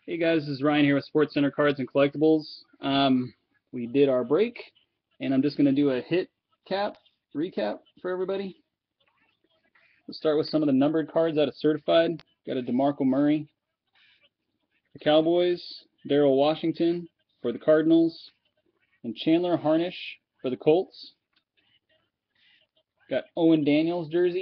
Hey guys, this is Ryan here with Sports Center Cards and Collectibles. We did our break, and I'm just going to do a hit recap for everybody. We'll start with some of the numbered cards out of Certified. Got a DeMarco Murray for the Cowboys, Darrell Washington for the Cardinals, and Chandler Harnish for the Colts. Got Owen Daniels jersey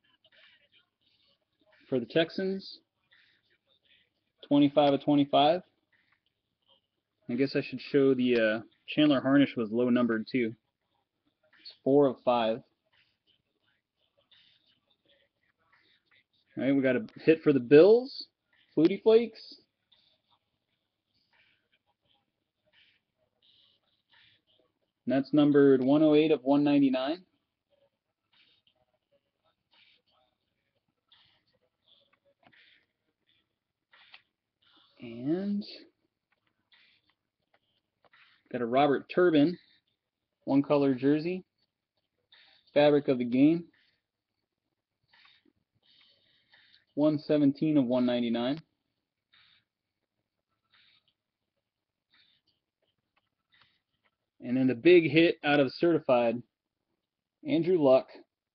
for the Texans, 25 of 25. I guess I should show the Chandler Harnish was low numbered too. It's 4 of 5. All right, we got a hit for the Bills, Flutie Flakes. And that's numbered 108 of 199. And got a Robert Turbin, one color jersey, fabric of the game, 117 of 199. And then the big hit out of Certified, Andrew Luck.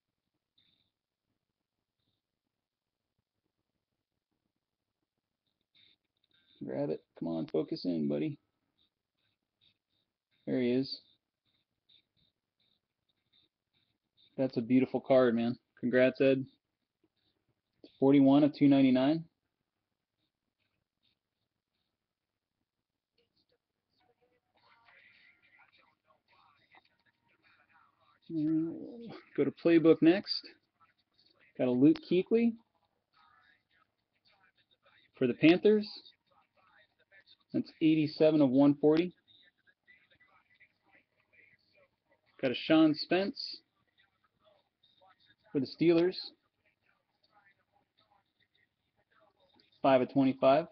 Grab it. Come on, focus in, buddy. There he is. That's a beautiful card, man. Congrats, Ed. It's 41 of 299. Go to Playbook next. Got a Luke Kuechly for the Panthers. That's 87 of 140. Got a Sean Spence for the Steelers. 5 of 25.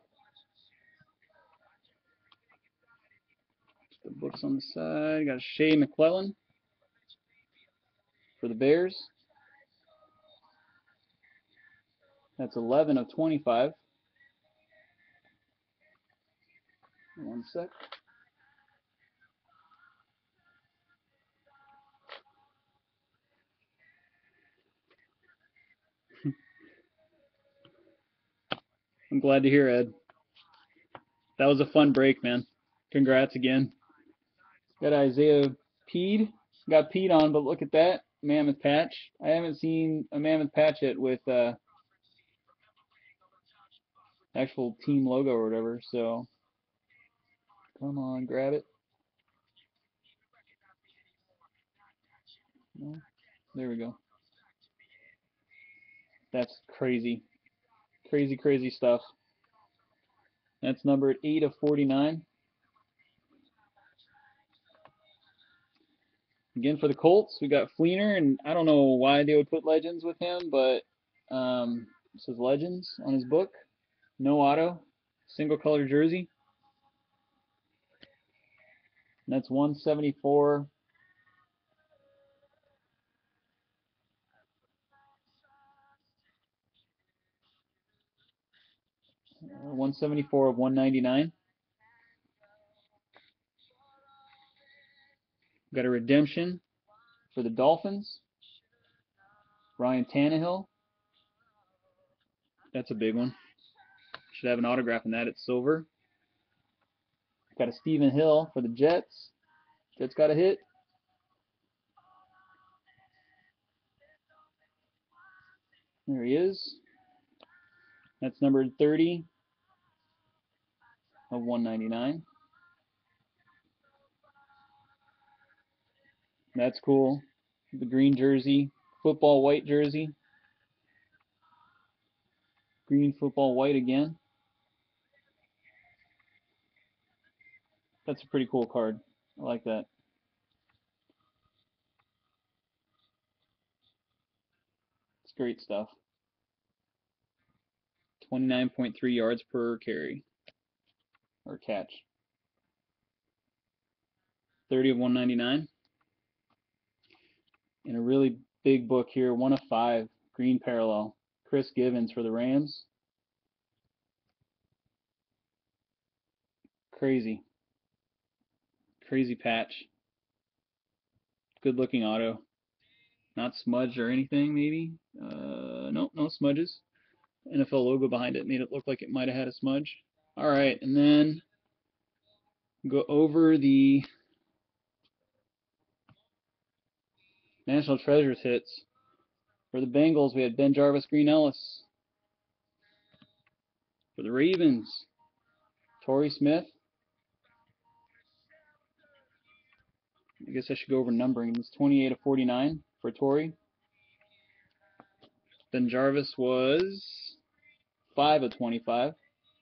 The books on the side. Got a Shea McClellan for the Bears. That's 11 of 25. One sec. I'm glad to hear, Ed. That was a fun break, man. Congrats again. Got Isaiah Peed. Got Peed on, but look at that mammoth patch. I haven't seen a mammoth patch yet with actual team logo or whatever, so come on, grab it. No, there we go. That's crazy. Crazy, crazy stuff. That's numbered 8 of 49. Again, for the Colts, we got Fleener, and I don't know why they would put Legends with him, but it says Legends on his book. No auto, single color jersey. And that's 174. 174 of 199. Got a redemption for the Dolphins. Ryan Tannehill. That's a big one. Should have an autograph in that. It's silver. Got a Stephen Hill for the Jets. Jets got a hit. There he is. That's numbered 30 of 199. That's cool. The green jersey. Football white jersey. Green football white again. That's a pretty cool card. I like that. It's great stuff. 29.3 yards per carry or catch. 30 of 199. And a really big book here, 1 of 5, green parallel. Chris Givens for the Rams. Crazy. Crazy patch. Good looking auto. Not smudged or anything, maybe? Nope, no smudges. NFL logo behind it made it look like it might have had a smudge. Alright, and then go over the National Treasures hits. For the Bengals, we had BenJarvus, Green Ellis. For the Ravens, Torrey Smith. I guess I should go over numbering. It's 28 of 49 for Torrey. BenJarvus was 5 of 25.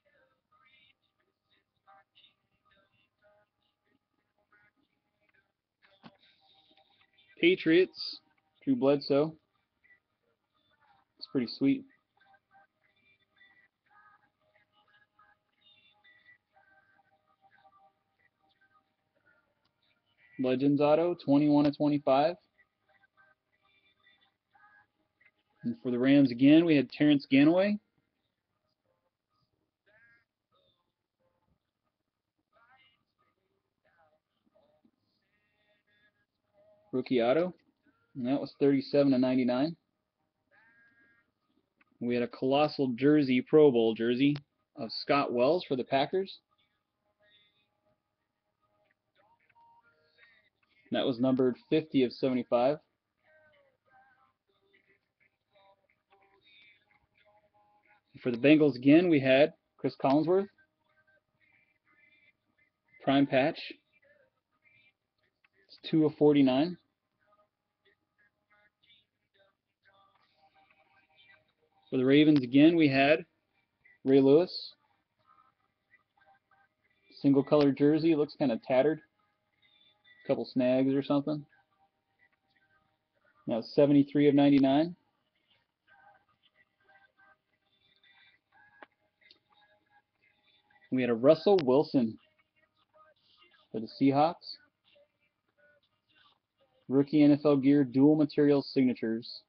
Patriots, Drew Bledsoe. It's pretty sweet. Legends auto, 21 of 25. And for the Rams again, we had Terrence Ganaway. Rookie auto. And that was 37 of 99. We had a colossal jersey, Pro Bowl jersey, of Scott Wells for the Packers. That was numbered 50 of 75. For the Bengals again, we had Chris Collinsworth. Prime patch. It's 2 of 49. For the Ravens again, we had Ray Lewis. Single color jersey. Looks kind of tattered. A couple snags or something. That was 73 of 99. We had a Russell Wilson for the Seahawks. Rookie NFL gear, dual material signatures.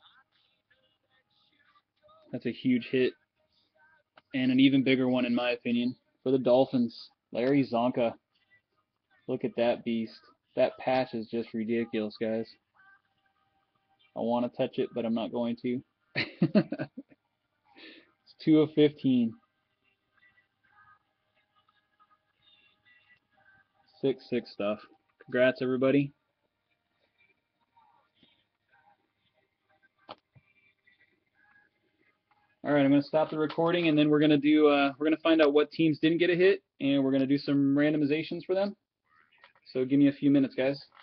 That's a huge hit. And an even bigger one, in my opinion, for the Dolphins. Larry Zonka. Look at that beast. That patch is just ridiculous, guys. I want to touch it, but I'm not going to. It's 2 of 15. 6-6 stuff. Congrats, everybody. All right, I'm going to stop the recording, and then we're going to do we're going to find out what teams didn't get a hit, and we're going to do some randomizations for them. So give me a few minutes, guys.